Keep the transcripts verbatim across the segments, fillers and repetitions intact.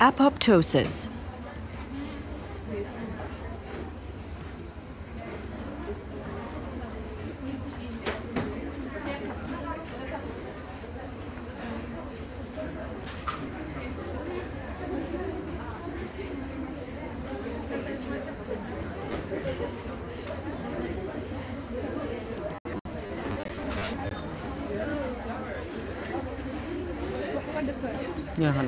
Apoptosis. يا هلا.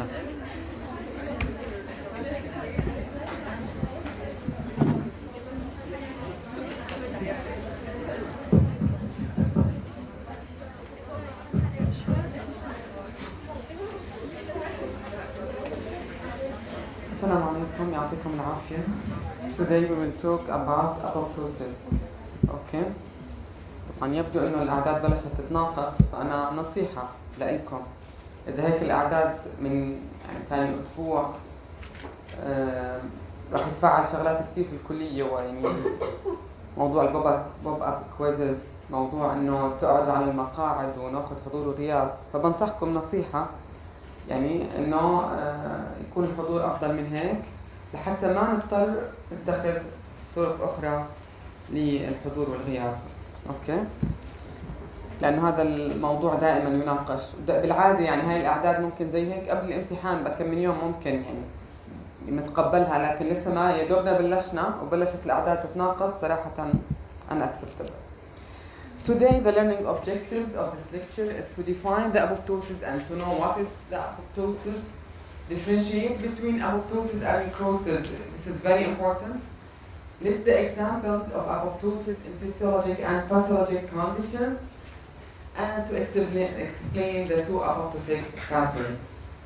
السلام عليكم، يعطيكم العافية. Today we will talk about apoptosis. Okay. طبعا يبدو انه الاعداد بلشت تتناقص، فانا نصيحة لكم اذا هيك الاعداد من يعني ثاني اسبوع آه راح يتفعل شغلات كتير في الكلية، ويعني موضوع البوب اب بوب اب كويزز، موضوع انه تقعدوا على المقاعد وناخذ حضور وغياب، فبنصحكم نصيحة يعني انه آه يكون الحضور افضل من هيك لحتى ما نضطر نتخذ طرق اخرى للحضور والغياب. اوكي، لانه هذا الموضوع دائما يناقش بالعاده. يعني هاي الاعداد ممكن زي هيك قبل الامتحان بكم من يوم ممكن يعني نتقبلها، لكن لسه ما يا دوبنا بلشنا وبلشت الاعداد تتناقص صراحه unacceptable. Today the learning objectives of this lecture is to define the apoptosis and to know what is the apoptosis, differentiate between apoptosis and necrosis. This is very important. List the examples of apoptosis in physiologic and pathologic conditions, and to explain, explain the two apoptotic pathways.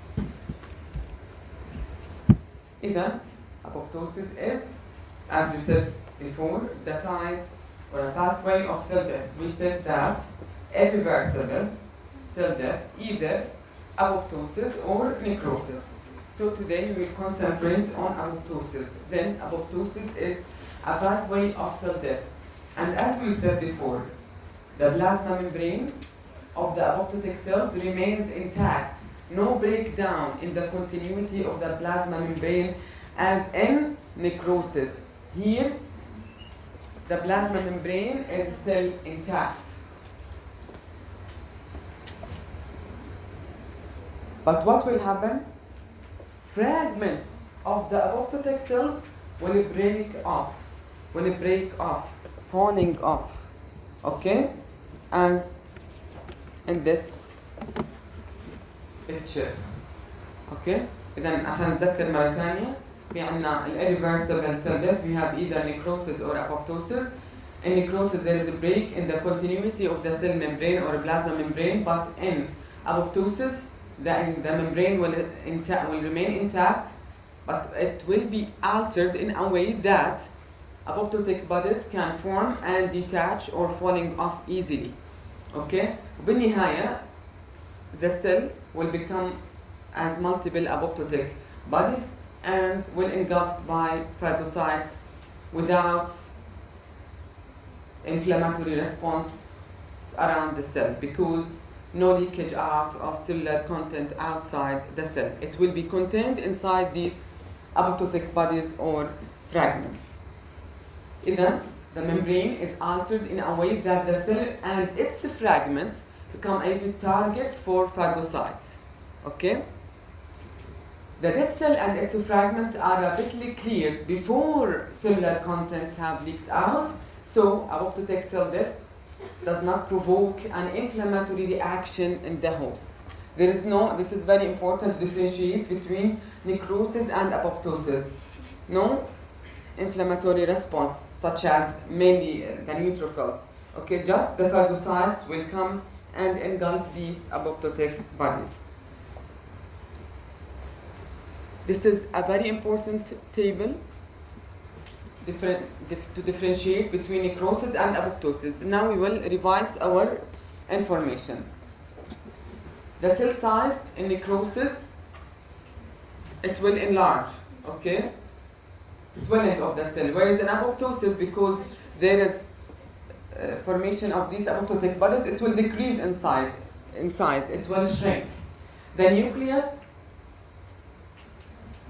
Either apoptosis is, as we said before, the type or a pathway of cell death. We said that irreversible cell death, either apoptosis or necrosis. So today we will concentrate on apoptosis. Then apoptosis is a pathway of cell death. And as we said before, the plasma membrane of the apoptotic cells remains intact. No breakdown in the continuity of the plasma membrane as in necrosis. Here, the plasma membrane is still intact. But what will happen? Fragments of the apoptotic cells will break off. Will break off, falling off. Okay? As in this picture. Okay? إذا عشان نتذكر مرة ثانية، في عنا irreversible cell death. We have either necrosis or apoptosis. In necrosis, there is a break in the continuity of the cell membrane or plasma membrane, but in apoptosis, the, the membrane will, inta- will remain intact, but it will be altered in a way that apoptotic bodies can form and detach or falling off easily. Okay? وبالنهاية, the cell will become as multiple apoptotic bodies and will engulfed by phagocytes without inflammatory response around the cell, because no leakage out of cellular content outside the cell. It will be contained inside these apoptotic bodies or fragments. Either the membrane is altered in a way that the cell and its fragments become able targets for phagocytes. Okay? The dead cell and its fragments are rapidly cleared before cellular contents have leaked out, so apoptotic cell death does not provoke an inflammatory reaction in the host. There is no, this is very important to differentiate between necrosis and apoptosis. No inflammatory response, such as mainly the neutrophils. Okay, just the phagocytes will come and engulf these apoptotic bodies. This is a very important table different, dif to differentiate between necrosis and apoptosis. Now we will revise our information. The cell size in necrosis, it will enlarge, okay? Swelling of the cell. Whereas in apoptosis, because there is uh, formation of these apoptotic bodies, it will decrease in size, in size, it will shrink. The nucleus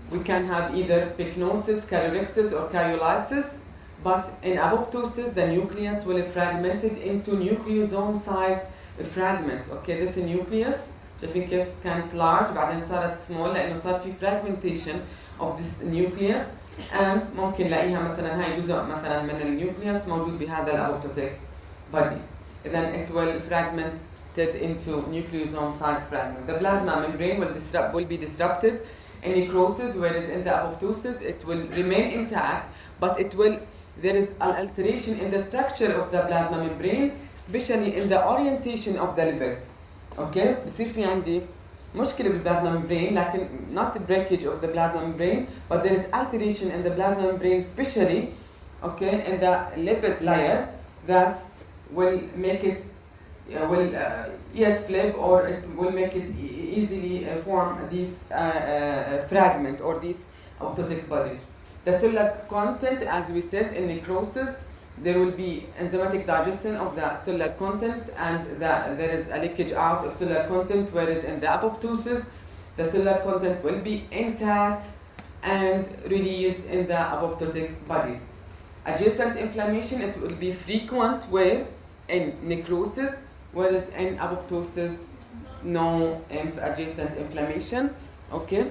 we can have either pycnosis, charyorrhexis, or karyolysis. But in apoptosis, the nucleus will be fragmented into nucleosome size fragment. Okay, this nucleus شايفين كيف كانت large بعدين صارت small لأنه صار في fragmentation of this nucleus, and ممكن نلاقيها مثلا هاي جزء مثلا من النيوكليوس موجود بهذا الابوبتوتيك body. Then it will fragmented into nucleosome size fragment. The plasma membrane will disrupt will be disrupted in necrosis, whereas in the apoptosis it will remain intact, but it will there is an alteration in the structure of the plasma membrane, especially in the orientation of the lipids. Okay, بصير في عندي مشكلة بالبلازما membrane, لكن not the breakage of the plasma membrane, but there is alteration in the plasma membrane, especially okay in the lipid layer that will make it uh, will uh, yes flip, or it will make it e easily uh, form these uh, uh, fragment or these apoptotic bodies. The cellular content, as we said, in necrosis, there will be enzymatic digestion of the cellular content, and the, there is a leakage out of cellular content, whereas in the apoptosis, the cellular content will be intact and released in the apoptotic bodies. Adjacent inflammation, it will be frequent where in necrosis, whereas in apoptosis, no inf adjacent inflammation. Okay.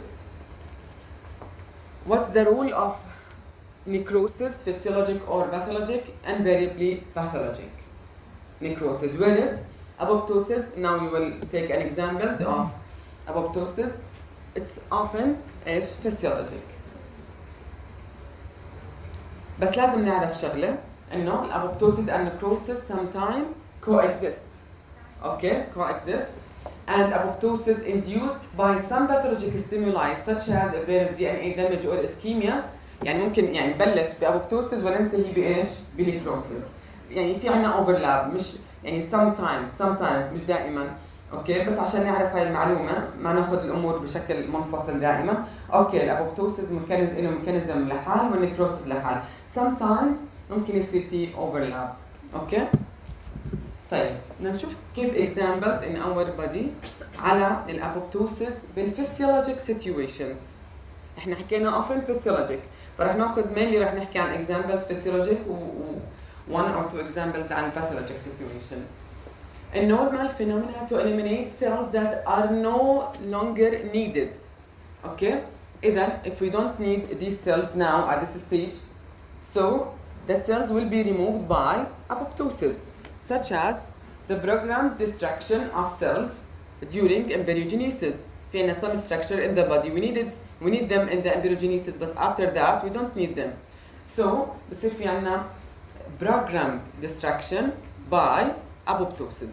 What's the role of necrosis, physiologic or pathologic? Invariably pathologic necrosis. Whereas apoptosis, now you will take an examples of apoptosis, it's often is physiologic. بس لازم نعرف شغلة إنه الapoptosis and necrosis sometimes coexist. Okay, coexist. And apoptosis induced by some pathologic stimuli, such as if there is D N A damage or ischemia. يعني ممكن يعني نبلش بابوبتوسيس وننتهي بايش؟ بنيكروسيس. يعني في عندنا اوفرلاب، مش يعني sometimes sometimes مش دائما. اوكي، بس عشان نعرف هاي المعلومه ما ناخذ الامور بشكل منفصل دائما. اوكي، الابوبتوسيس ميكانيزم له ميكانيزم لحال والنيكروسيس لحال. sometimes ممكن يصير في اوفرلاب. اوكي؟ طيب بدنا نشوف كيف examples in our body على الابوبتوسيس بالphysiologic situations. احنا حكينا often physiologic، فرح ناخذ mainly رح نحكي عن examples physiologic و, و one or two examples عن pathologic situation. A normal phenomena to eliminate cells that are no longer needed. Okay? إذا if we don't need these cells now at this stage, so the cells will be removed by apoptosis, such as the programmed destruction of cells during embryogenesis. في عنا some structure in the body we needed we need them in the embryogenesis, but after that we don't need them. So بصير في عنا programmed destruction by apoptosis.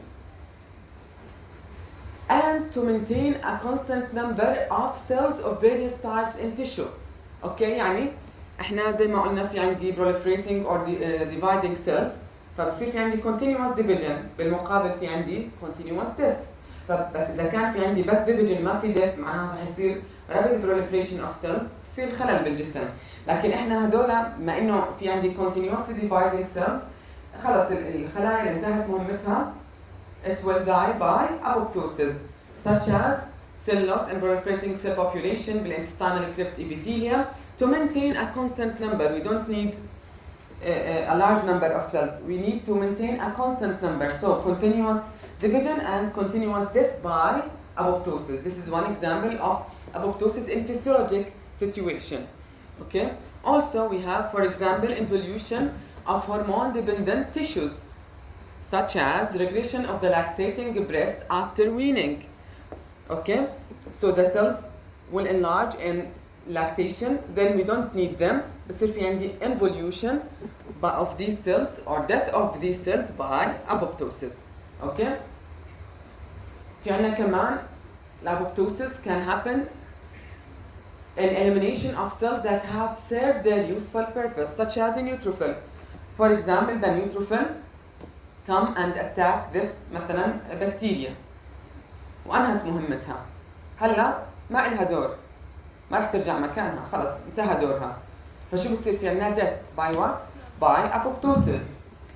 And to maintain a constant number of cells of various types in tissue. Okay, يعني احنا زي ما قلنا في عندي proliferating or dividing cells، فبصير في عندي continuous division، بالمقابل في عندي continuous death. فبس اذا كان في عندي بس division ما في death، معناها رح يصير rapid proliferation of cells، بصير خلل بالجسم. لكن احنا هدول ما انه في عندي continuously dividing cells، خلص الخلايا اللي انتهت مهمتها it will die by apoptosis, such as cell loss and proliferating cell population بالintestinal crypt epithelium. To maintain a constant number, we don't need a, a large number of cells. We need to maintain a constant number. So continuous division and continuous death by apoptosis. This is one example of apoptosis in physiologic situation. Okay. Also, we have, for example, involution of hormone-dependent tissues, such as regression of the lactating breast after weaning. Okay. So the cells will enlarge in lactation, then we don't need them. بصير في عندي involution of these cells or death of these cells by apoptosis. Okay. في عندنا كمان apoptosis can happen in elimination of cells that have served their useful purpose, such as a neutrophil. For example, the neutrophil come and attack this مثلا bacteria وأنهت مهمتها. هلا ما إلها دور، ما رح ترجع مكانها، خلص انتهى دورها. فشو بصير في عندنا death by what? By apoptosis.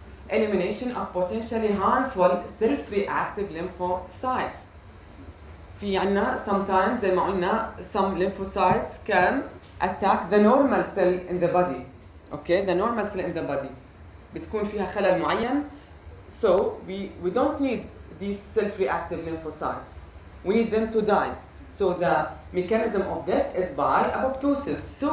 Elimination of potentially harmful self-reactive lymphocytes. في عنا sometimes زي ما قلنا some lymphocytes can attack the normal cell in the body. Okay, the normal cell in the body بتكون فيها خلل معين. So we we don't need these self-reactive lymphocytes. We need them to die. So the mechanism of death is by apoptosis. So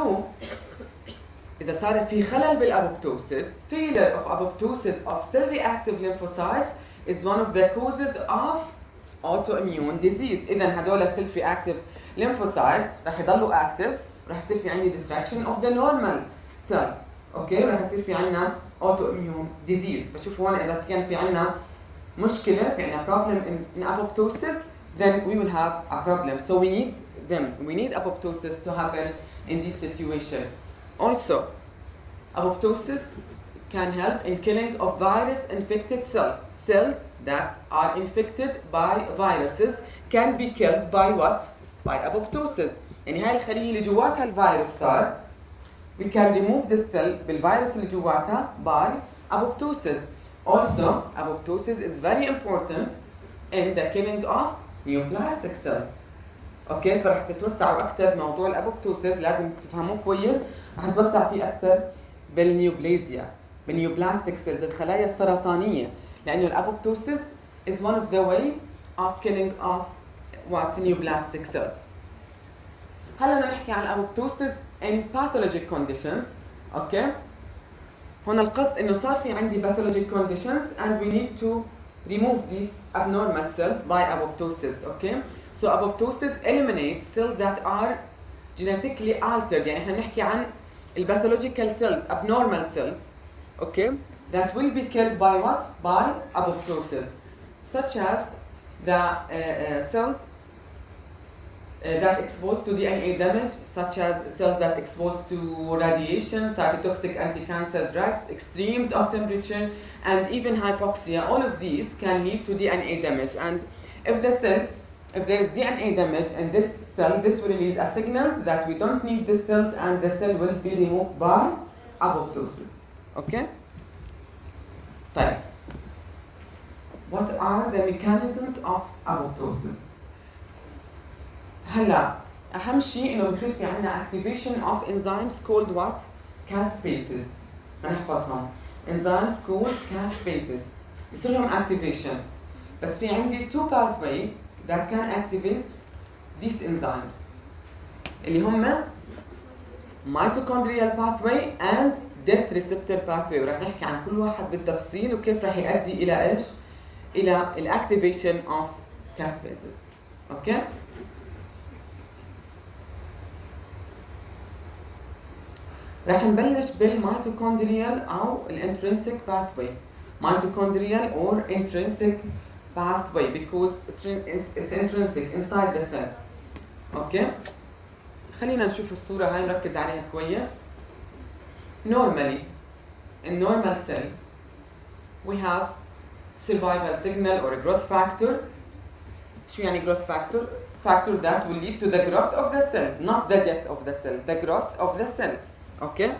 إذا صار في خلل بالapoptosis, failure of apoptosis of cell-reactive lymphocytes is one of the causes of autoimmune disease. إذا هدول self-reactive lymphocytes رح يضلوا active، رح يصير في عندي destruction of the normal cells. اوكي، رح يصير في عندنا autoimmune disease. فشوفوا هون إذا كان في عندنا مشكلة، في عندنا problem in, in apoptosis, then we will have a problem. So we need them. We need apoptosis to happen in this situation. Also, apoptosis can help in killing of virus-infected cells. Cells that are infected by viruses can be killed by what? By apoptosis. يعني هاي الخلية اللي جواتها الفيروس صار، we can remove the cell بالفيروس اللي جواتها by apoptosis. Also, apoptosis is very important in the killing of neoplastic cells. اوكي، فرح تتوسعوا اكثر بموضوع الابوبتوسيس، لازم تفهموه كويس، رح نتوسع فيه اكثر بالنيوبلازيا، بالنيوبلاستيك سيلز، الخلايا السرطانيه، لانه الابوبتوسيس is one of the way of killing of what neoplastic cells. هلا بدنا نحكي عن الابوبتوسيس in pathologic conditions. اوكي، هون القصد انه صار في عندي pathologic conditions and we need to remove these abnormal cells by apoptosis. Okay, so apoptosis eliminates cells that are genetically altered. يعني احنا بنحكي عن pathological cells, abnormal cells, okay, that will be killed by what? By apoptosis, such as the uh, uh, cells Uh, that exposed to D N A damage, such as cells that exposed to radiation, cytotoxic anti-cancer drugs, extremes of temperature, and even hypoxia. All of these can lead to D N A damage. And if the cell, if there is D N A damage in this cell, this will release a signal that we don't need the cells, and the cell will be removed by apoptosis. Okay? طيب. What are the mechanisms of apoptosis? هلا اهم شيء انه بصير في عندنا activation of enzymes called what? caspases. بنحفظهم. enzymes called caspases. بصير لهم activation. بس في عندي two pathway that can activate these enzymes. اللي هم mitochondrial pathway and death receptor pathway. ورح نحكي عن كل واحد بالتفصيل وكيف رح يؤدي الى ايش؟ الى الاكتيفيشن of caspases. اوكي؟ okay? رح نبلش بالميتوكوندريال او الانترنسيك باثوي. mitochondrial or intrinsic pathway because it's intrinsic inside the cell. اوكي؟ خلينا نشوف الصورة هاي نركز عليها كويس. Normally in normal cell we have survival signal or a growth factor. شو يعني growth factor? Factor that will lead to the growth of the cell, not the death of the cell, the growth of the cell. اوكي؟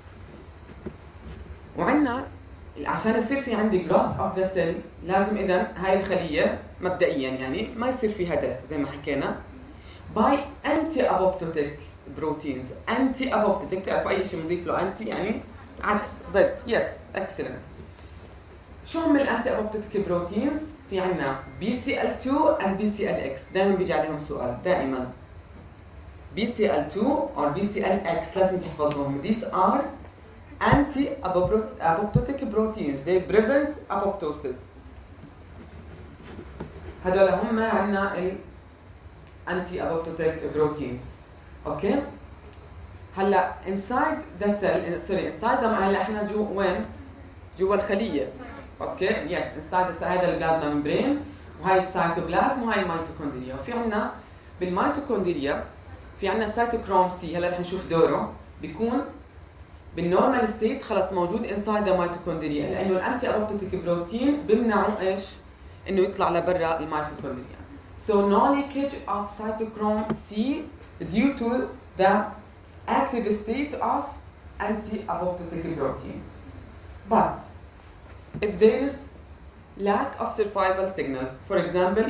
وعندنا عشان يصير في عندي growth of the cell لازم اذا هاي الخليه مبدئيا يعني ما يصير فيها death زي ما حكينا by anti apoptotic proteins. anti apoptotic بتعرفوا اي شيء بنضيف له anti يعني عكس ضد. yes excellent. شو هم الانتي apoptotic proteins؟ في عندنا بي سي إل تو and بي سي إل إكس. دائما بيجي عليهم سؤال دائما. بي سي إل تو or بي سي إل إكس لازم تحفظوهم. These are anti-apoptotic proteins. They prevent apoptosis. هذول هم عندنا ال anti-apoptotic proteins. اوكي؟ هلا inside the cell sorry inside the هلا احنا جو وين؟ جوا الخلية. اوكي؟ yes inside the هذا البلازما ممبرين وهي السيتوبلازم وهي الميتوكوندريا. وفي عندنا بالميتوكوندريا في عندنا سيتوكروم سي. هلا رح نشوف دوره. بيكون بالنورمال ستيت خلص موجود انسايد ذا ميتوكوندريا لانه الانتي ابوبتوتيك بروتين بيمنعوا ايش؟ انه يطلع لبرا الميتوكوندريا. So no leakage of cytochrome C due to the active state of anti-apoptotic protein. But if there is lack of survival signals, for example,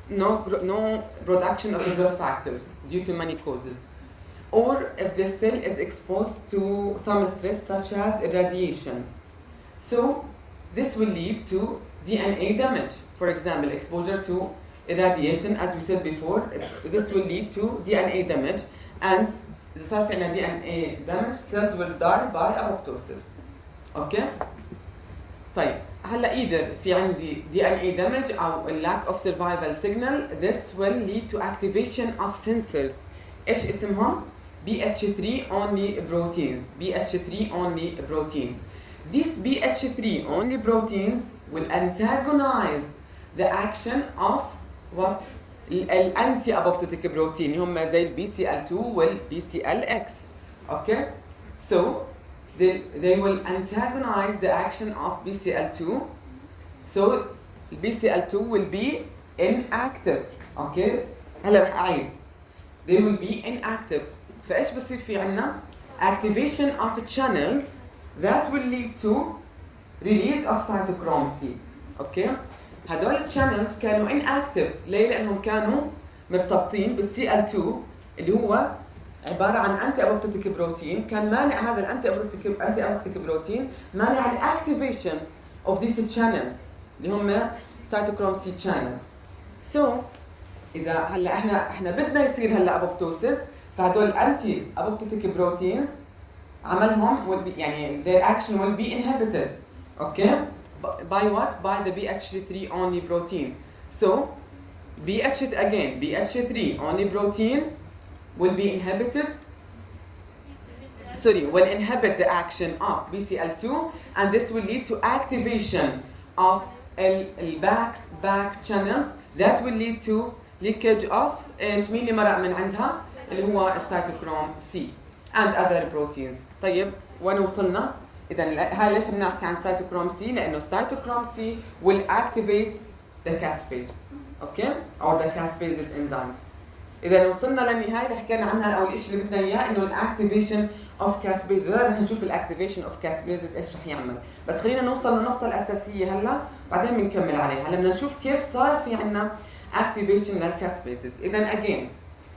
no no production of the growth factors due to many causes, or if the cell is exposed to some stress such as irradiation. So this will lead to D N A damage. For example, exposure to irradiation, as we said before, this will lead to D N A damage, and إذا صار في عندنا D N A damage, cells will die by apoptosis. Okay? طيب هلا either في عندي D N A damage أو lack of survival signal, this will lead to activation of sensors. إيش اسمهم؟ B H three only proteins. B H three only protein. These B H three only proteins will antagonize the action of what? الانتي-apoptotic protein هم زي ال B C L two وال B C L X. Okay? So they, they will antagonize the action of B C L two. So B C L two will be inactive. Okay? هلا رح أعيد. They will be inactive. فإيش بصير في عنا؟ Activation of channels that will lead to release of cytochrome C. Okay? هدول الchannels كانوا inactive. ليه؟ لأنهم كانوا مرتبطين بال C L two اللي هو عبارة عن anti apoptotic بروتين، كان مانع هذا الانتي apoptotic anti apoptotic بروتين مانع ال activation of these channels اللي هم cytochrome C channels. So إذا هلا احنا احنا بدنا يصير هلا apoptosis، فهدول الانتي apoptotic بروتينز عملهم will be, يعني their action will be inhibited. Okay? By what? By the B H three only protein. So B H again B H three only protein will be inhibited. Sorry, will inhibit the action of B C L two, and this will lead to activation of the back back channels that will lead to leakage of ايش مين اللي مرق من عندها اللي هو السيتوكروم سي and other proteins. طيب وين وصلنا؟ إذا هاي ليش بنحكي عن سيتوكروم سي؟ لأنه السيتوكروم سي will activate the caspase. Okay? or the caspases enzymes. إذا وصلنا للنهاية اللي حكينا عنها أول شيء اللي بدنا إياه إنه الأكتيفيشن أوف كاسبيز، رح نشوف الأكتيفيشن أوف كاسبيزز إيش رح يعمل، بس خلينا نوصل للنقطة الأساسية هلا بعدين بنكمل عليها. هلا بدنا نشوف كيف صار في عندنا activation للكاسبيزز. إذا again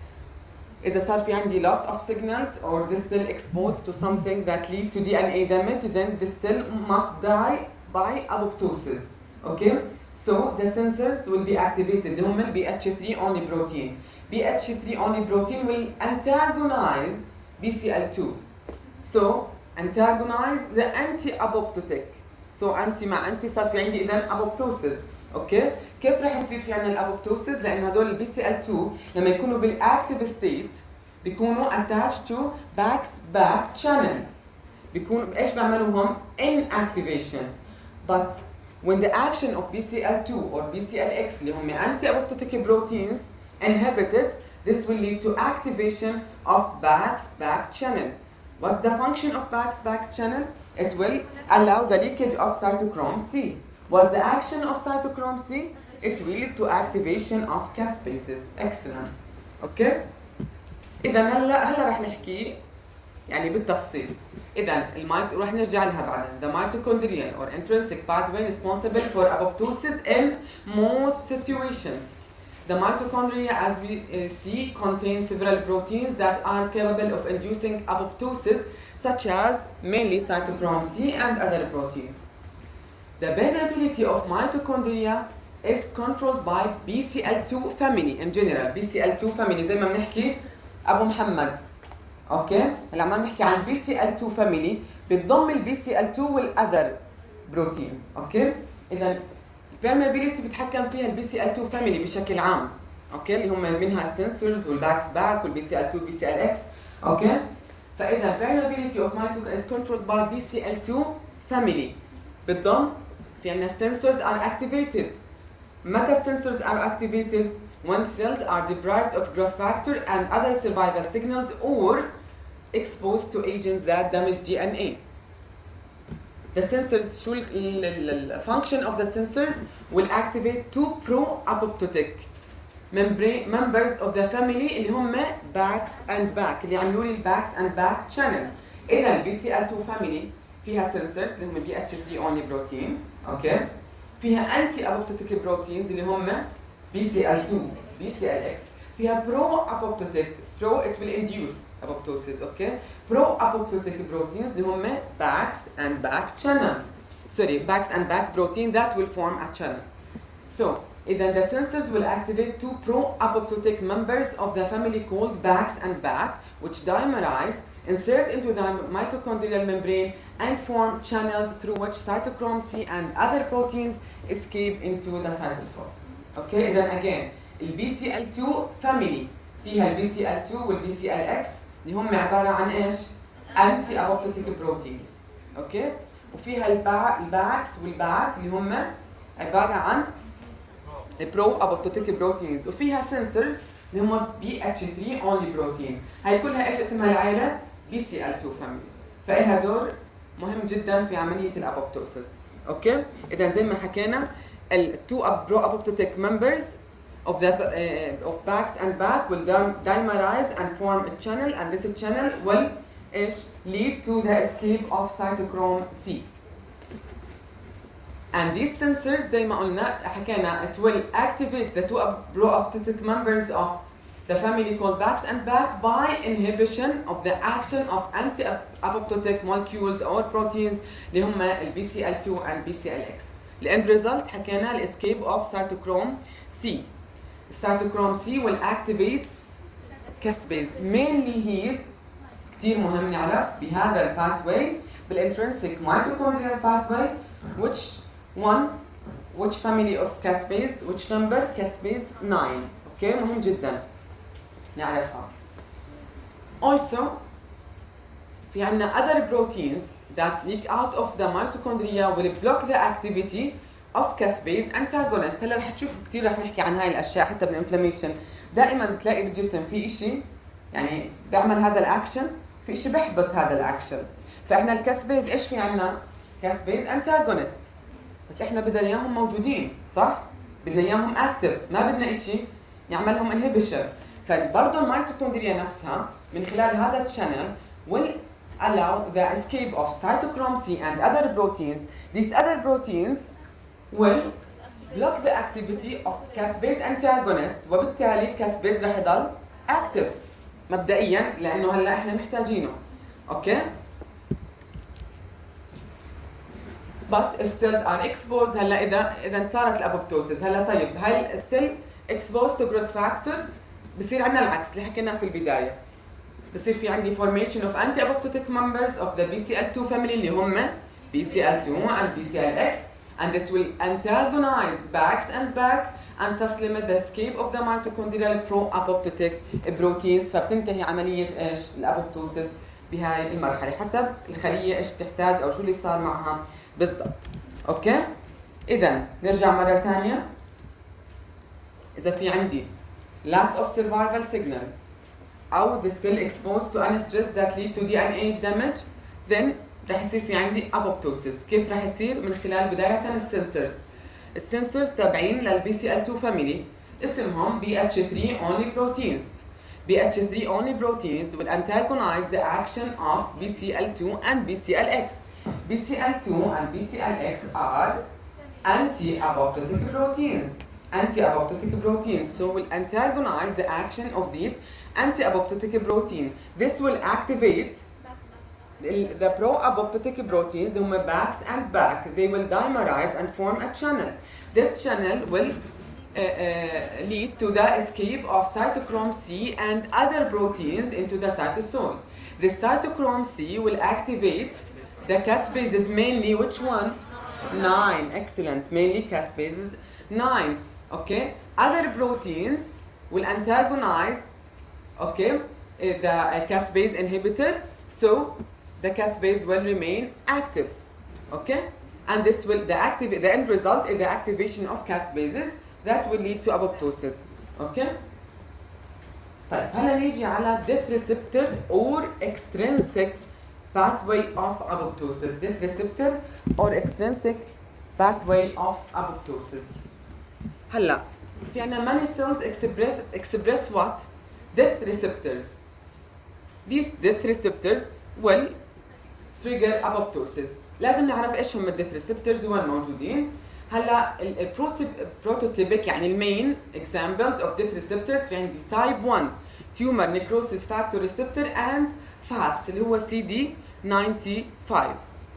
إذا صار في عندي loss of signals or this cell exposed to something that lead to D N A damage, then this cell must die by apoptosis. Okay? So the sensors will be activated اللي هم ال B H three only protein. B H three only protein will antagonize B C L two. So antagonize the anti-apoptotic. So anti مع anti صار في عندي إذا apoptosis. اوكي؟ كيف رح يصير في عندنا الابوبتوسيس؟ لأن هدول البي سي ال two لما يكونوا بالاكتيف ستيت بيكونوا attached to back back channel. بيكونوا ايش بيعملوا هم؟ inactivation. But when the action of B C L two or B C L X اللي هم anti-apoptotic proteins inhibited, this will lead to activation of back back channel. What's the function of back back channel? It will allow the leakage of cytochrome C. What's the action of cytochrome C? It will lead to activation of caspases. Excellent. Okay? إذا هلا هلا رح نحكي يعني بالتفصيل. إذا الميت رح نرجع لها بعدين. The mitochondrial or intrinsic pathway responsible for apoptosis in most situations. The mitochondria, as we uh, see, contain several proteins that are capable of inducing apoptosis, such as mainly cytochrome C and other proteins. The permeability of mitochondria is controlled by B C L two family in general. B C L two family زي ما بنحكي أبو محمد. أوكي؟ هلا عم نحكي عن B C L two family بتضم ال B C L two وال other proteins. أوكي؟ إذا permeability بتحكم فيها ال B C L two family بشكل عام. أوكي؟ اللي هم منها السنسورز والباكس باك وال B C L two B C L X. أوكي؟ فإذا permeability of mitochondria is controlled by B C L two family. بتضم في عندنا sensors are activated. متى sensors are activated? When cells are deprived of growth factor and other survival signals or exposed to agents that damage D N A. The sensors, شو ال function of the sensors will activate two pro-apoptotic members of the family اللي هم backs and back اللي عملوا لي backs and back channel. إذا B C L two family فيها sensors اللي هم B H three only protein. اوكي؟ فيها anti apoptotic proteins اللي هم بي سي ال تو بي سي ال اكس فيها برو apoptotic. برو it will induce apoptosis. اوكي برو apoptotic proteins اللي هم backs and back channels. sorry backs and back protein that will form a channel. So then the sensors will activate two pro-apoptotic members of the family called backs and back, which dimerize, insert into the mitochondrial membrane, and form channels through which cytochrome C and other proteins escape into the cytosol. Okay, then again, the B C L two family فيها ال B C L two وال B C L X اللي هم عبارة عن ايش؟ anti-apoptotic proteins. اوكي؟ وفيها الباك الباكس والباك اللي هم عبارة عن برو apoptotic بروتينز، وفيها سنسورز اللي هم بي اتش ثري only بروتين. هاي كلها ايش اسمها العائله؟ بي سي ال تو فاميلي. فإلها دور مهم جدا في عمليه الابوبتوسيس. اوكي؟ اذا زي ما حكينا التو برو apoptotic members of the uh, of backs and back will dimerize and form a channel, and this channel will ايش؟ lead to the escape of cytochrome C. And these sensors زي ما قلنا حكينا it will activate the two pro-apoptotic members of the family called backs and back by inhibition of the action of anti-apoptotic molecules or proteins اللي هم ال B C L two and B C L X. The end result حكينا ال escape of cytochrome C. Cytochrome C will activate caspase mainly here. كتير مهم نعرف بهذا ال pathway بالintrinsic mitochondrial pathway which one which family of caspase which number caspase nine. اوكي okay? مهم جدا نعرفها. Also في عندنا other proteins that leak out of the mitochondria will block the activity of caspase antagonist. هلا رح تشوفوا كثير رح نحكي عن هاي الاشياء حتى بالانفلاميشن. دائما بتلاقي بالجسم في شيء يعني بيعمل هذا الاكشن، في شيء بيحبط هذا الاكشن. فاحنا الكاسبيز ايش في عندنا؟ كاسبيز انتاجونست، بس احنا بدنا اياهم موجودين صح؟ بدنا اياهم اكتف، ما بدنا شيء يعملهم انهبيشن. فبرضه الميتوكوندريا نفسها من خلال هذا الشانل will allow the escape of cytochrome C and other proteins. These other proteins will block the activity of caspase antagonist، وبالتالي الكاسبيز رح يضل active مبدئيا لانه هلا احنا محتاجينه. اوكي؟ But if cells are exposed هلا اذا اذا صارت الابوبتوسيس هلا طيب هاي السيل exposed to growth factor بصير عندنا العكس اللي حكيناه في البدايه. بصير في عندي formation of anti-apoptotic members of the B C L two family اللي هم B C L two and B C L X, and this will antagonize backs and back and thus limit the escape of the mitochondrial pro-apoptotic proteins. فبتنتهي عمليه ايش؟ الابوبتوسيس بهاي المرحله حسب الخليه ايش بتحتاج او شو اللي صار معها بالضبط. اوكي؟ اذا نرجع مره ثانيه. اذا في عندي lack of survival signals او the cell exposed to any stress that lead to D N A damage, then رح يصير في عندي apoptosis. كيف رح يصير؟ من خلال بدايه السنسورز. السنسورز تابعين لل B C L two family اسمهم B H three only proteins. B H three only proteins will antagonize the action of B C L two and B C L X. B C L two and B C L X are anti-apoptotic proteins. Anti-apoptotic proteins, so will antagonize the action of these anti-apoptotic protein. This will activate the pro-apoptotic proteins, the backs and back. They will dimerize and form a channel. This channel will uh, uh, lead to the escape of cytochrome C and other proteins into the cytosol. The cytochrome C will activate the caspases, mainly which one? Nine. Excellent. Mainly caspases nine. Okay. Other proteins will antagonize. Okay. The uh, caspase inhibitor. So the caspase will remain active. Okay. And this will the active the end result is the activation of caspases that will lead to apoptosis. Okay. طيب هلا نيجي على death receptor or extrinsic pathway of apoptosis. Death receptor or extrinsic pathway of apoptosis. هلا في عنا many cells express express what? Death receptors. These death receptors will trigger apoptosis. لازم نعرف ايش هم الديث receptors وين موجودين. هلا البروتوتيبك يعني المين examples of death receptors في عندي type one tumor necrosis factor receptor and فاس اللي هو سي دي خمسة وتسعين.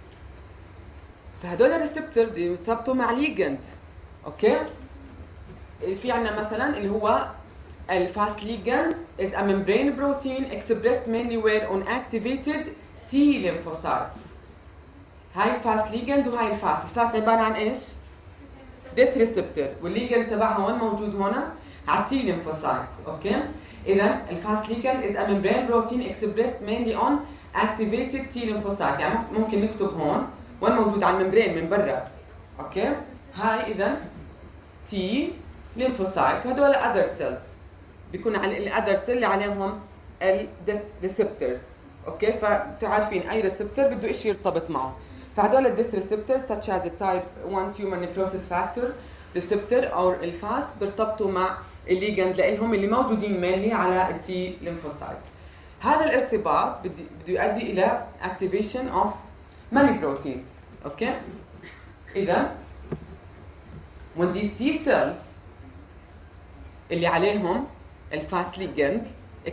فهدول الريسبتور بيرتبطوا مع ليجند. اوكي في عندنا مثلا اللي هو الفاست ليجند is a membrane protein expressed mainly where on activated T lymphocytes. هاي الفاست ليجند وهاي الفاست. الفاست عباره عن ايش؟ ديث ريسبتور والليجند تبعها وين موجود هنا؟ على التي ليمفوسايت. اوكي اذا الفاست ليجند is a membrane protein expressed mainly on activated T lymphocytes. يعني ممكن نكتب هون وين موجود على الممبرين من برا. اوكي هاي اذا تي ليمفوسايت وهدول اذر سيلز بيكون على الاذر سيل اللي عليهم الديث ريسبتورز. اوكي فبتعرفين اي ريسبتور بده شيء يرتبط معه. فهدول الديث ريسبتورز such as the type one tumor necrosis factor receptor او الفاس بيرتبطوا مع الليجند لانهم اللي موجودين mainly على التي ليمفوسايت. هذا الارتباط بده يؤدي الى activation of many proteins. اوكي اذا when these T cells اللي عليهم الفاست ليجند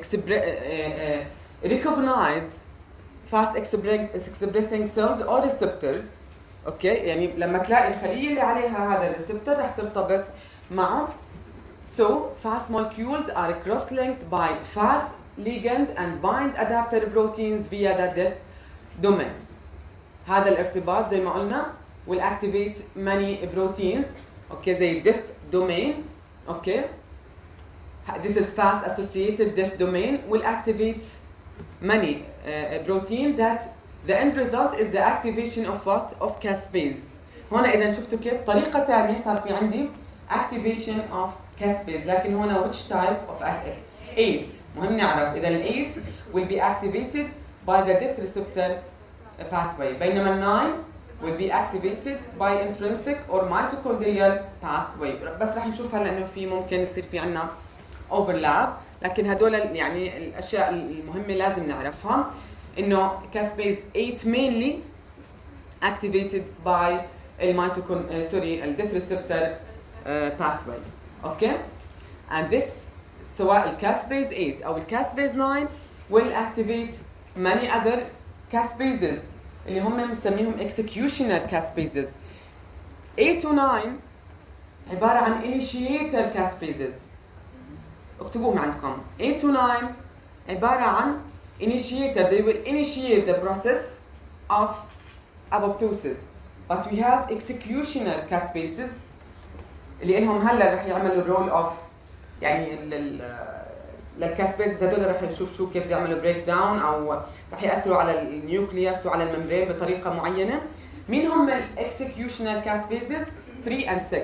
recognize fast expressing cells or receptors. اوكي يعني لما تلاقي الخليه اللي عليها هذا الريسبتور رح ترتبط معه. So fast molecules are cross-linked by fast ligand and bind adapter proteins via the death domain. هذا الارتباط زي ما قلنا will activate many proteins. اوكي زي death domain. اوكي this is fast associated death domain will activate many uh, protein that the end result is the activation of what? Of caspase. هنا إذا شفتوا كيف طريقة ثانية صار في عندي activation of caspase لكن هنا which type of eight مهم نعرف إذا ال eight will be activated by the death receptor pathway بينما ال nine will be activated by intrinsic or mitochondrial pathway. بس رح نشوف هلا إنه في ممكن يصير في عنا overlap لكن هدول يعني الاشياء المهمه لازم نعرفها انه caspase eight mainly activated by الميتوكون سوري الديث ريسبتور pathway. اوكي and this سواء الكاسبيز eight او الكاسبيز nine will activate many other caspases اللي هم بنسميهم executioner caspases. eight to nine عباره عن initiator caspases. اكتبوهم عندكم. eight to nine عبارة عن initiator. They will initiate the process of apoptosis. But we have executioner caspases اللي إلهم هلا رح يعملوا role of يعني للكاسبيز هذول رح نشوف شو كيف يعملوا بريك داون أو رح يأثروا على النيوكليوس وعلى الممبرين بطريقة معينة. مين هم executioner caspases؟ three and six.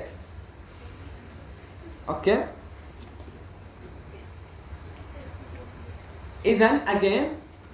أوكي. إذا again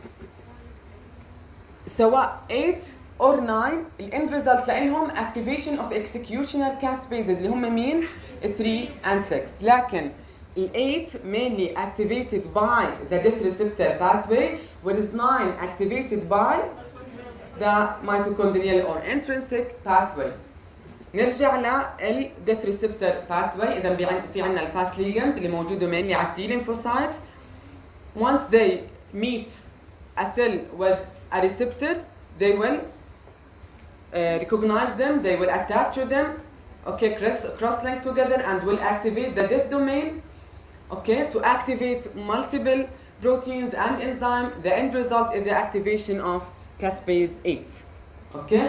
سواء eight or nine الإند ريزلت لإلهم activation of executioner caspases اللي هم مين؟ three and six. لكن ال eight mainly activated by the death receptor pathway whereas nine activated by the mitochondrial or intrinsic pathway. نرجع لل death receptor pathway. إذا في عندنا الفاست ليجند اللي موجوده mainly على التي lymphocyte. Once they meet a cell with a receptor, they will uh, recognize them, they will attach to them, okay, cross, cross-link together and will activate the death domain, okay, to activate multiple proteins and enzyme. The end result is the activation of caspase eight, okay.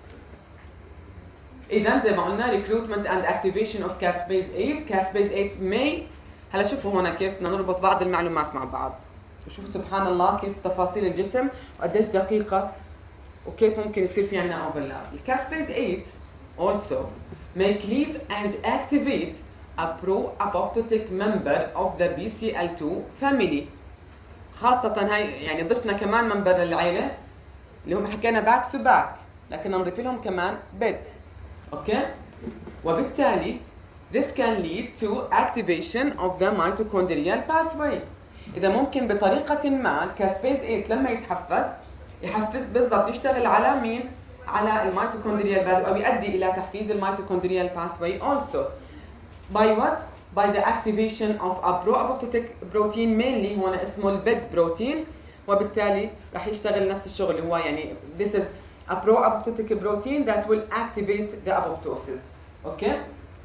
إذا زي ما قلنا recruitment and activation of caspase eight. caspase eight may هلا شوفوا هنا كيف بدنا نربط بعض المعلومات مع بعض. شوفوا سبحان الله كيف تفاصيل الجسم وقديش دقيقة وكيف ممكن يصير في عندنا overlap. الكاسبيز eight also may cleave and activate a pro-apoptotic member of the B C L two family. خاصة هاي يعني ضفنا كمان منبر للعيلة اللي هم حكينا باك تو باك لكن نضيف لهم كمان بيد. اوكي؟ وبالتالي this can lead to activation of the mitochondrial pathway. إذا ممكن بطريقة ما الكاسبيز eight لما يتحفز يحفز بالضبط يشتغل على مين؟ على الميتوكوندريال باث او يؤدي الى تحفيز الميتوكوندريال باثواي also by what by the activation of a pro-apoptotic protein mainly هون اسمه البيد بروتين وبالتالي رح يشتغل نفس الشغل هو يعني this is a pro-apoptotic protein that will activate the apoptosis اوكي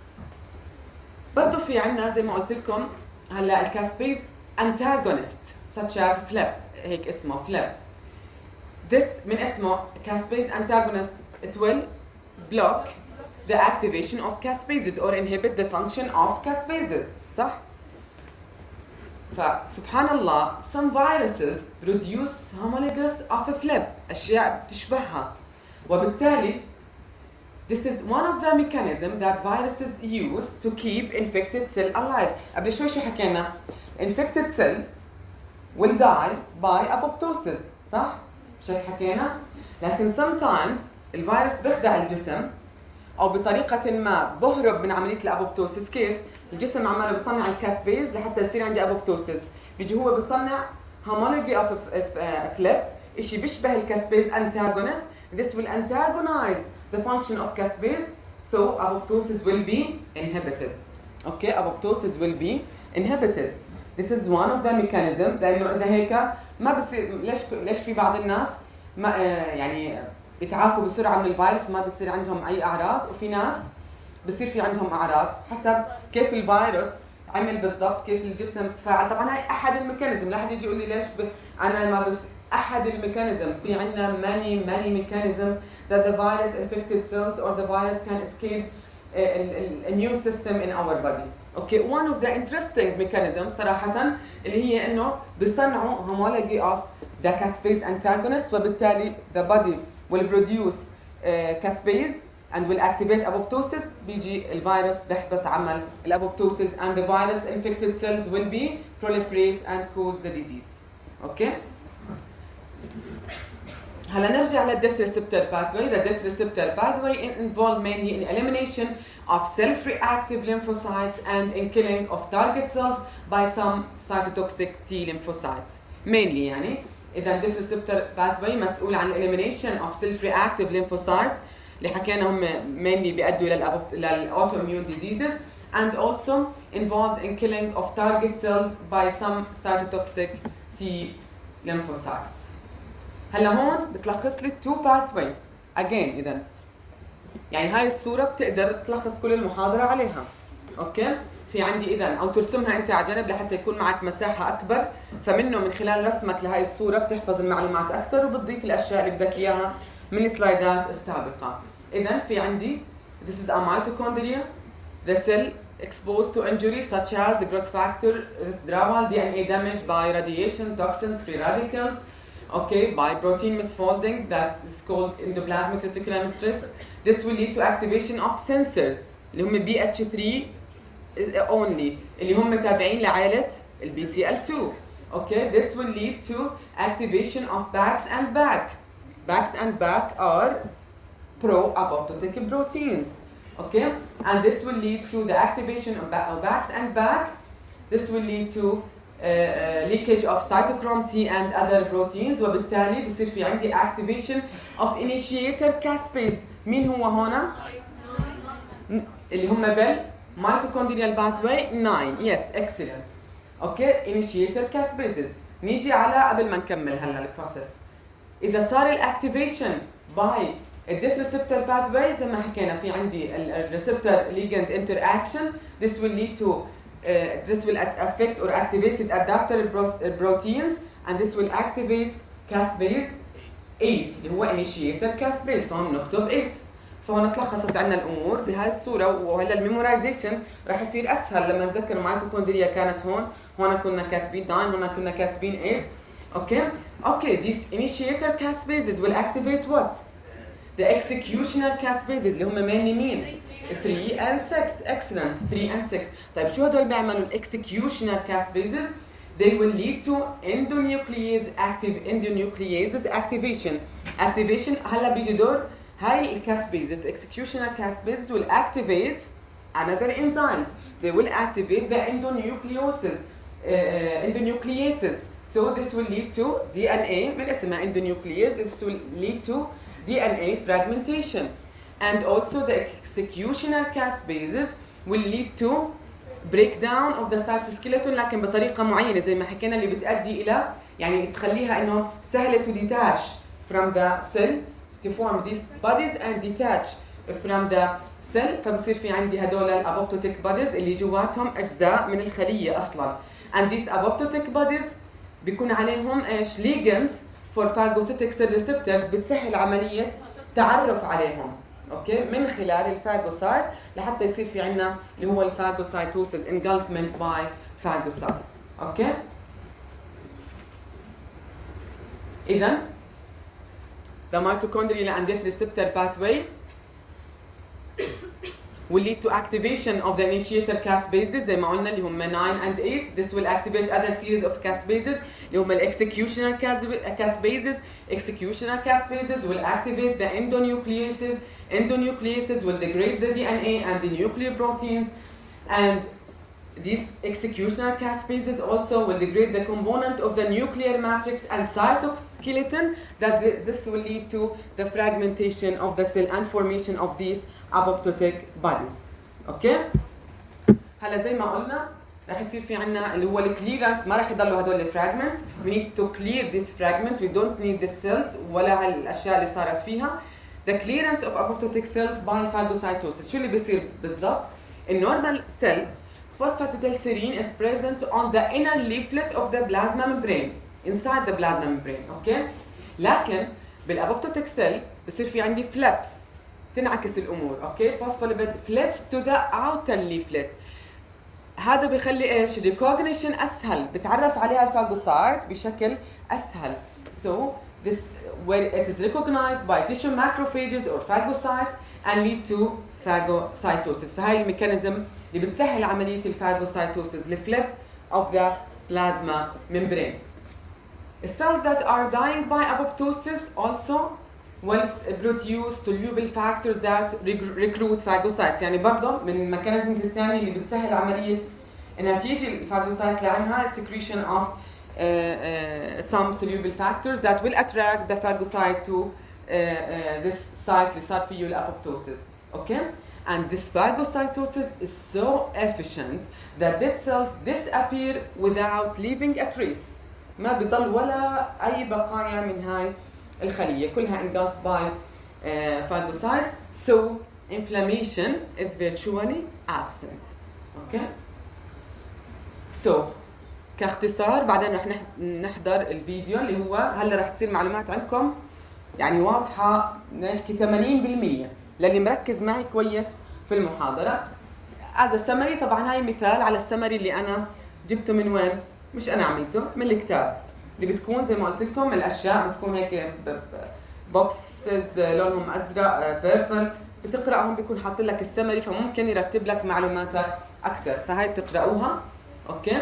برضه في عندنا زي ما قلت لكم هلا الكاسبيز antagonist such as flip هيك اسمه flip this من اسمه caspase antagonist it will block the activation of caspases or inhibit the function of caspases صح؟ فسبحان الله some viruses produce homologous of a flip أشياء بتشبهها وبالتالي this is one of the mechanisms that viruses use to keep infected cell alive قبل شوي شو حكينا؟ infected cell will die by apoptosis صح؟ مش هيك حكينا؟ لكن sometimes الفيروس بيخدع الجسم او بطريقه ما بهرب من عمليه الابوبتوسيس كيف؟ الجسم عماله بيصنع الكاسبيز لحتى يصير عندي ابوبتوسيس بيجي هو بيصنع homology of flip شيء بيشبه الكاسبيز antagonist this will antagonize the function of caspase so apoptosis will be inhibited okay apoptosis will be inhibited this is one of the mechanisms لانه اذا هيك ما بصير ليش ليش في بعض الناس ما يعني بيتعافوا بسرعه من الفيروس وما بصير عندهم اي اعراض وفي ناس بصير في عندهم اعراض حسب كيف الفيروس عمل بالضبط كيف الجسم تفاعل طبعا هاي احد الميكانيزم لا حد يجي يقول لي ليش ب... انا ما بس احد الميكانيزم في عندنا many many mechanisms that the virus infected cells or the virus can escape uh, immune system in our body okay one of the interesting mechanisms صراحه اللي هي انه بيصنعوا homology of the caspase antagonist وبالتالي the body will produce uh, caspase and will activate apoptosis بيجي الفيروس بيحبط عمل الابوبتوسيس and the virus infected cells will be proliferate and cause the disease اوكي هلا نرجع للdeath receptor pathway the death receptor pathway involved mainly in elimination of self-reactive lymphocytes and in killing of target cells by some cytotoxic T lymphocytes mainly يعني إذا death receptor pathway مسؤول عن elimination of self-reactive lymphocytes اللي حكينا هم mainly بيأدوا لل autoimmune diseases and also involved in killing of target cells by some cytotoxic T lymphocytes. هلا هون بتلخص لي two pathway again إذا يعني هاي الصورة بتقدر تلخص كل المحاضرة عليها أوكي في عندي إذا أو ترسمها أنت على جنب لحتى يكون معك مساحة أكبر فمنه من خلال رسمك لهاي الصورة بتحفظ المعلومات أكثر وبتضيف الأشياء اللي بدك إياها من السلايدات السابقة. إذا في عندي this is a mitochondria the cell exposed to injury such as the growth factor withdrawal D N A damage by radiation toxins free radicals okay by protein misfolding that is called endoplasmic reticulum stress this will lead to activation of sensors اللي هم B H three only اللي هم تابعين لعائلة ال B C L two okay this will lead to activation of BAX and B A C BAX and B A C are pro-apoptotic proteins okay and this will lead to the activation of BAX and B A C this will lead to uh, uh, leakage of cytochrome C and other proteins وبالتالي بصير في عندي activation of initiator caspase مين هو هنا؟ اللي هم بال mitochondrial pathway nine yes excellent okay initiator caspases نيجي على قبل ما نكمل هلا البروسيس اذا صار الاكتيفيشن باي الdeath receptor pathway زي ما حكينا في عندي الريسبتور ligand interaction this will lead to uh, this will affect or activate adapter proteins and this will activate caspase eight اللي هو initiator caspase فهون نكتب eight فهون تلخصت عنا الامور بهاي الصوره وهلا الميمورايزيشن راح يصير اسهل لما نذكر الميتوكوندريا كانت هون هون كنا كاتبين nine هون كنا كاتبين eight اوكي اوكي these initiator caspases will activate what the executional caspases اللي هم mainly مين three and six excellent three and six طيب شو هدول بيعملوا executional caspases they will lead to endonuclease active endonucleases activation activation هلا بيجي دور هاي الكاسبيزز executional caspases will activate another enzymes they will activate the endonucleases uh, endonucleases so this will lead to D N A من اسمها endonuclease this will lead to D N A fragmentation. And also the executional caspases will lead to breakdown of the cytoskeleton لكن بطريقة معينة زي ما حكينا اللي بتؤدي إلى يعني تخليها إنه سهلة to detach from the cell to form these bodies and detach from the cell فبصير في عندي هدول الابوبتوتيك bodies اللي جواتهم أجزاء من الخلية أصلاً. And these apoptotic bodies بيكون عليهم إيش ligands for phagocytic cell receptors بتسهل عملية تعرف عليهم اوكي من خلال الفاجوسايت لحتى يصير في عندنا اللي هو الفاجوسايتوسيس engulfment by phagocyte. اوكي اذا the mitochondrial and death receptor pathway will lead to activation of the initiator caspases زي ما قلنا اللي هم nine and eight. This will activate other series of caspases اللي هم executional caspases. Executional caspases will activate the endonucleases. Endonucleases will degrade the D N A and the nucleoproteins, and these executional caspases also will degrade the component of the nuclear matrix and cytoskeleton. That this will lead to the fragmentation of the cell and formation of these apoptotic bodies. Okay? هلا زي ما قلنا رح يصير في عنا اللي هو الكليرنس ما رح يضلوا هدول الفراجمنت. We need to clear this fragment. We don't need the cells ولا هالاشياء اللي صارت فيها. The clearance of apoptotic cells by phagocytosis. شو اللي بيصير بالضبط؟ النورمال cell phosphatidylserine is present on the inner leaflet of the plasma membrane inside the plasma membrane. اوكي؟ لكن بالابوبتوتيك سيل بصير في عندي فليبس تنعكس الامور. اوكي؟ فوسفوليبيد فليبس to the outer leaflet. هذا بيخلي ايش؟ ريكوجنيشن اسهل، بتعرف عليها الفاجوسايت بشكل اسهل. So this where it is recognized by tissue macrophages or phagocytes and lead to phagocytosis. فهاي الميكانيزم اللي بتسهل عملية الفاجوسايتوسيس الفليب of the plasma membrane. The cells that are dying by apoptosis also will produce soluble factors that recruit phagocytes. يعني برضه من الميكانيزمز الثانية اللي بتسهل عملية انها تيجي الفاجوسايتس لعندها secretion of uh, uh, some soluble factors that will attract the phagocyte to uh, uh, this site اللي صار فيه الابوبتوسيس. Okay? And this phagocytosis is so efficient that dead cells disappear without leaving a trace. ما بضل ولا أي بقايا من هاي الخلية، كلها engulfed by uh, phagocytes. So inflammation is virtually absent. Okay? So كاختصار بعدين رح نحضر الفيديو اللي هو هلا رح تصير معلومات عندكم يعني واضحة نحكي ثمانين بالمية للي مركز معي كويس في المحاضرة. هذا السمري طبعا هاي مثال على السمري اللي أنا جبته من وين؟ مش أنا عملته، من الكتاب اللي بتكون زي ما قلت لكم الأشياء بتكون هيك بوكسز لونهم أزرق بيربل، بتقرأهم بيكون حاطط لك السمري فممكن يرتب لك معلوماتك أكثر، فهاي بتقرأوها. أوكي؟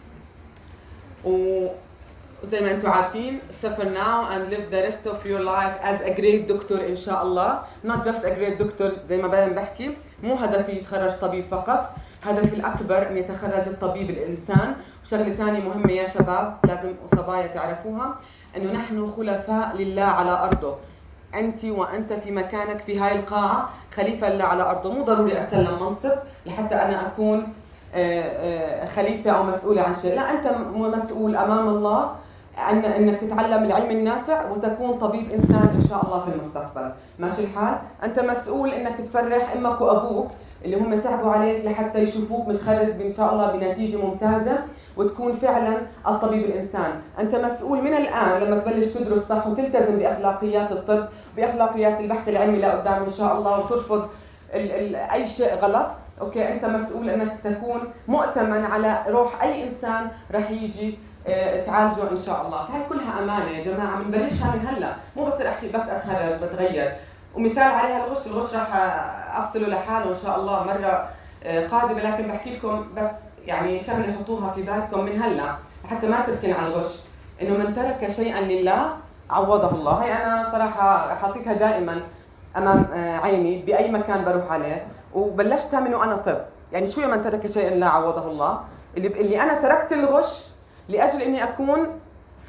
وزي ما انتم عارفين suffer now and live the rest of your life as a great doctor إن شاء الله. not just a great doctor زي ما بدنا بحكي، مو هدفي يتخرج طبيب فقط، هدفي الأكبر أن يتخرج الطبيب الإنسان. وشغلة ثانية مهمة يا شباب لازم وصبايا تعرفوها، أنه نحن خلفاء لله على أرضه. أنت وأنت في مكانك في هاي القاعة خليفة لله على أرضه، مو ضروري أتسلم منصب لحتى أنا أكون خليفة أو مسؤولة عن شيء، لا أنت مسؤول أمام الله أن أنك تتعلم العلم النافع وتكون طبيب إنسان إن شاء الله في المستقبل. ماشي الحال؟ أنت مسؤول أنك تفرح أمك وأبوك اللي هم تعبوا عليك لحتى يشوفوك متخرج إن شاء الله بنتيجة ممتازة وتكون فعلا الطبيب الإنسان. أنت مسؤول من الآن لما تبلش تدرس صح وتلتزم بأخلاقيات الطب بأخلاقيات البحث العلمي لقدام إن شاء الله وترفض ال ال أي شيء غلط. اوكي انت مسؤول انك تكون مؤتمن على روح اي انسان رح يجي اه تعالجه ان شاء الله. فهي كلها امانه يا جماعه بنبلشها من هلا، مو بس احكي بس اتخرج بتغير. ومثال عليها الغش، الغش رح افصله لحاله ان شاء الله مره اه قادمه، لكن بحكي لكم بس يعني شغله حطوها في بالكم من هلا حتى ما تركن على الغش، انه من ترك شيئا لله عوضه الله. هي انا صراحه حاطيتها دائما امام اه عيني باي مكان بروح عليه، وبلشتها من وانا طب. يعني شو من ترك شيئا لا عوضه الله، اللي اللي انا تركت الغش لاجل اني اكون صح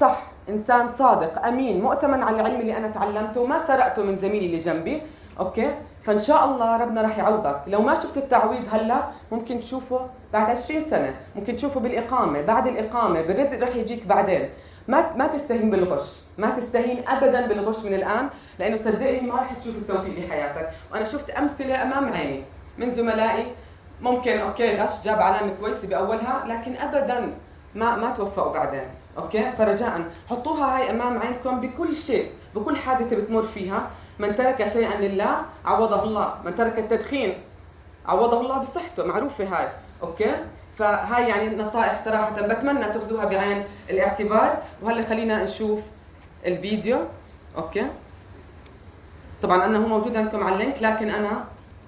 انسان صادق امين مؤتمن على العلم اللي انا تعلمته، ما سرقته من زميلي اللي جنبي، اوكي؟ فان شاء الله ربنا رح يعوضك. لو ما شفت التعويض هلا ممكن تشوفه بعد عشرين سنه، ممكن تشوفه بالاقامه، بعد الاقامه، بالرزق رح يجيك بعدين. ما ما تستهين بالغش، ما تستهين ابدا بالغش من الان، لانه صدقني ما رح تشوف التوفيق بحياتك. وانا شفت امثله امام عيني من زملائي ممكن اوكي غش جاب علامه كويسه باولها، لكن ابدا ما ما توفقوا بعدين، اوكي؟ فرجاء حطوها هاي امام عينكم بكل شيء، بكل حادثه بتمر فيها. من ترك شيئا لله عوضه الله، من ترك التدخين عوضه الله بصحته، معروفه هاي، اوكي؟ فهاي يعني نصائح صراحه بتمنى تاخذوها بعين الاعتبار. وهلا خلينا نشوف الفيديو، اوكي؟ طبعا انا هو موجود عندكم على اللينك، لكن انا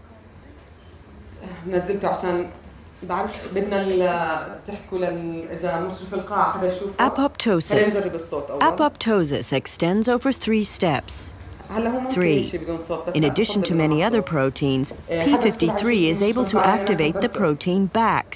نزلته عشان بعرفش بدنا تحكوا لل اذا مشرف القاعه حدا يشوفه. Apoptosis. Apoptosis extends over three steps. Three. In addition to many other proteins, P fifty-three is able to activate the protein Bax.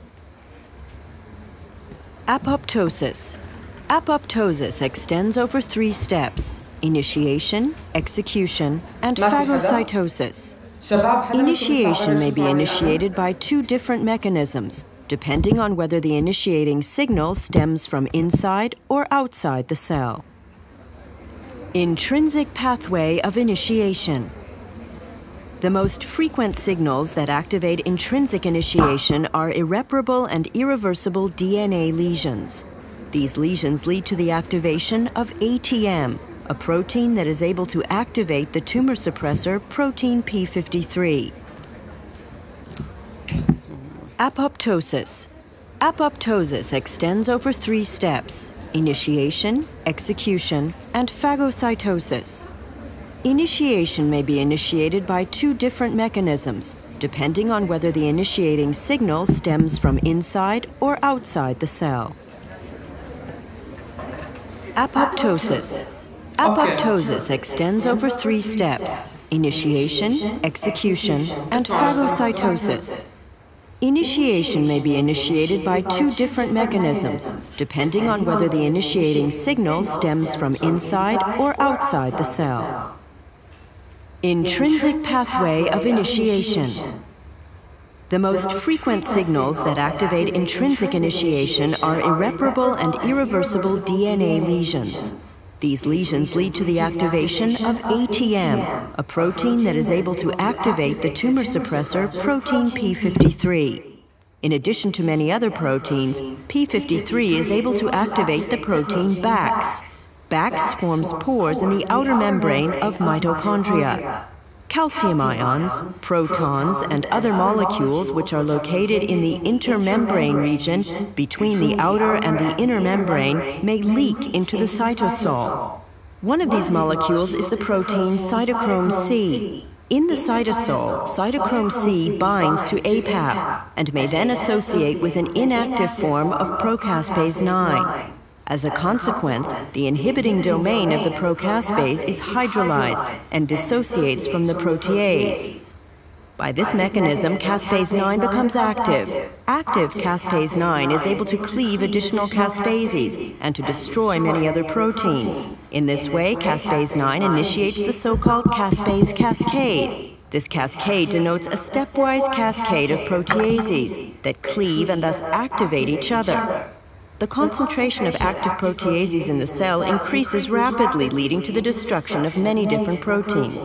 Apoptosis. Apoptosis extends over three steps: initiation, execution, and phagocytosis. Initiation may be initiated by two different mechanisms, depending on whether the initiating signal stems from inside or outside the cell. Intrinsic pathway of initiation. The most frequent signals that activate intrinsic initiation are irreparable and irreversible D N A lesions. These lesions lead to the activation of A T M, a protein that is able to activate the tumor suppressor protein P fifty-three. Apoptosis. Apoptosis extends over three steps: initiation, execution, and phagocytosis. Initiation may be initiated by two different mechanisms, depending on whether the initiating signal stems from inside or outside the cell. Apoptosis. Apoptosis extends over three steps: initiation, execution, and phagocytosis. Initiation may be initiated by two different mechanisms, depending on whether the initiating signal stems from inside or outside the cell. Intrinsic pathway of initiation. The most frequent signals that activate intrinsic initiation are irreparable and irreversible D N A lesions. These lesions lead to the activation of A T M, a protein that is able to activate the tumor suppressor protein P fifty-three. In addition to many other proteins, P fifty-three is able to activate the protein Bax. Bax forms pores in the outer membrane of mitochondria. Calcium ions, protons, and other molecules which are located in the intermembrane region between the outer and the inner membrane may leak into the cytosol. One of these molecules is the protein cytochrome C. In the cytosol, cytochrome C binds to A P A P and may then associate with an inactive form of procaspase nine. As a consequence, the inhibiting domain of the procaspase is hydrolyzed and dissociates from the protease. By this mechanism, caspase nine becomes active. Active caspase nine is able to cleave additional caspases and to destroy many other proteins. In this way, caspase nine initiates the so-called caspase cascade. This cascade denotes a stepwise cascade of proteases that cleave and thus activate each other. The concentration of active proteases in the cell increases rapidly, leading to the destruction of many different proteins.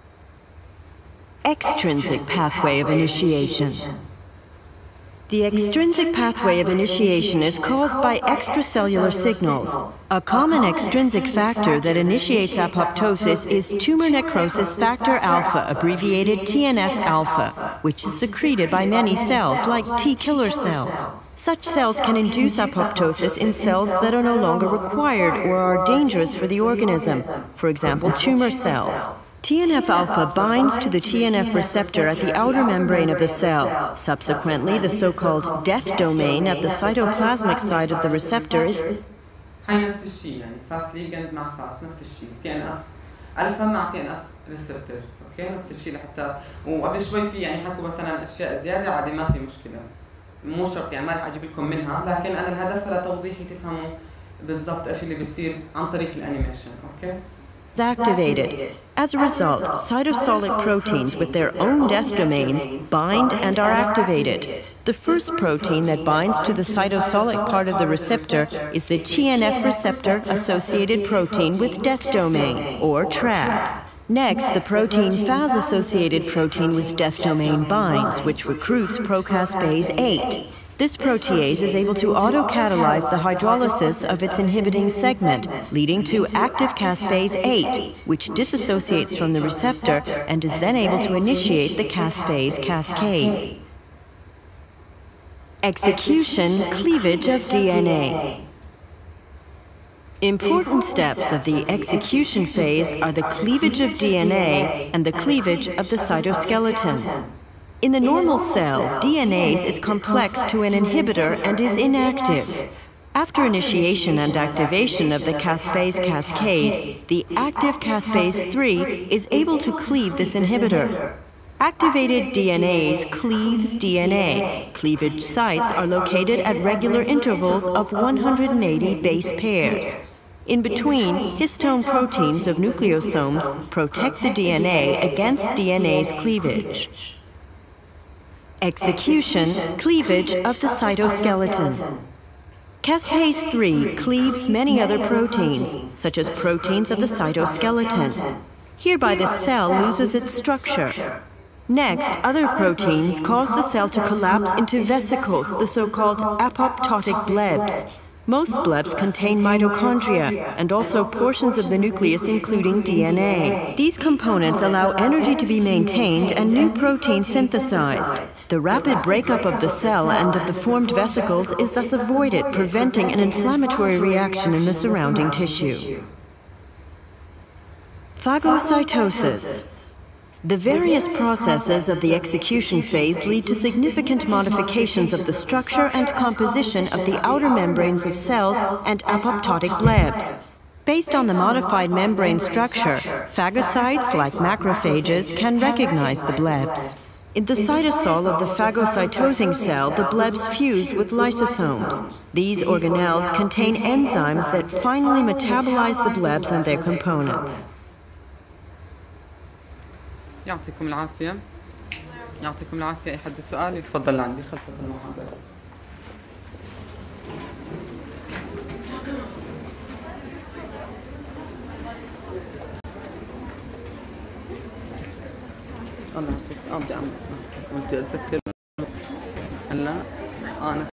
Extrinsic pathway of initiation. The extrinsic pathway of initiation is caused by extracellular signals. A common extrinsic factor that initiates apoptosis is tumor necrosis factor alpha, abbreviated T N F alpha, which is secreted by many cells like T killer cells. Such cells can induce apoptosis in cells that are no longer required or are dangerous for the organism, for example, tumor cells. T N F alpha binds to the T N F receptor at the outer membrane of the cell. Subsequently, the so-called death domain at the cytoplasmic side of the receptor is هاي نفس الشيء يعني فاس ليجند مع فاس نفس الشيء تي ان اف الفا مع تي ان اف ريسبتور، اوكي؟ نفس الشيء لحتى وقبل شوي في يعني حكوا مثلا اشياء زياده عادي ما في مشكله، مو شرط يعني ما رح اجيب لكم منها، لكن انا الهدف لتوضيحي تفهموا بالضبط ايش اللي بيصير عن طريق الانيميشن. اوكي activated. As a result, cytosolic proteins with their own death domains bind and are activated. The first protein that binds to the cytosolic part of the receptor is the T N F receptor-associated protein with death domain, or T R A D. Next, the protein F A S-associated protein with death domain binds, which recruits procaspase eight. This protease is able to autocatalyze the hydrolysis of its inhibiting segment, leading to active caspase eight, which disassociates from the receptor and is then able to initiate the caspase cascade. Execution, cleavage of D N A. Important steps of the execution phase are the cleavage of D N A and the cleavage of the cytoskeleton. In the normal cell, D N A is complex to an inhibitor and is inactive. After initiation and activation of the caspase cascade, the active caspase three is able to cleave this inhibitor. Activated D N As cleaves D N A. Cleavage sites are located at regular intervals of one hundred eighty base pairs. In between, histone proteins of nucleosomes protect the D N A against D N A's cleavage. Execution, cleavage of the cytoskeleton. Caspase three cleaves many other proteins, such as proteins of the cytoskeleton. Hereby the cell loses its structure. Next, other proteins cause the cell to collapse into vesicles, the so-called apoptotic blebs. Most blebs contain mitochondria and also portions of the nucleus including D N A. These components allow energy to be maintained and new proteins synthesized. The rapid breakup of the cell and of the formed vesicles is thus avoided, preventing an inflammatory reaction in the surrounding tissue. Phagocytosis. The various processes of the execution phase lead to significant modifications of the structure and composition of the outer membranes of cells and apoptotic blebs. Based on the modified membrane structure, phagocytes, like macrophages, can recognize the blebs. In the cytosol of the phagocytosing cell, the blebs fuse with lysosomes. These organelles contain enzymes that finally metabolize the blebs and their components. يعطيكم العافية. يعطيكم العافية. أي حد سؤال يتفضل عندي. خلصت المحاضرة. الله يعطيك. أبدأ أعمل. قلت أتذكر هلا أنا